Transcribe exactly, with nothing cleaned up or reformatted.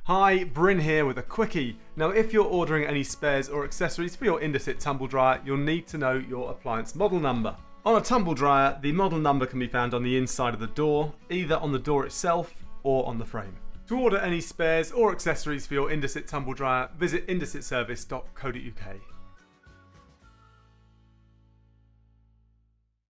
Hi, Bryn here with a quickie. Now if you're ordering any spares or accessories for your Indesit tumble dryer, you'll need to know your appliance model number. On a tumble dryer, the model number can be found on the inside of the door, either on the door itself or on the frame. To order any spares or accessories for your Indesit tumble dryer, visit indesit service dot co dot U K.